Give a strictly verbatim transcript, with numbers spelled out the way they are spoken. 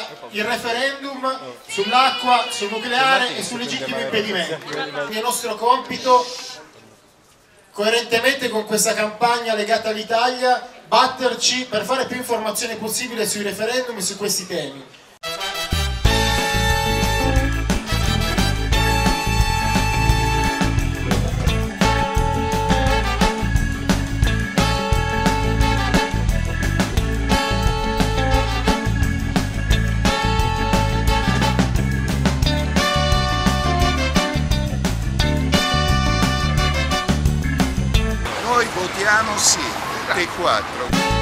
il referendum sull'acqua, sul nucleare e sul legittimo impedimento. Quindi è nostro compito, coerentemente con questa campagna legata all'Italia, batterci per fare più informazione possibile sui referendum e su questi temi. Noi votiamo sì, tutte e quattro.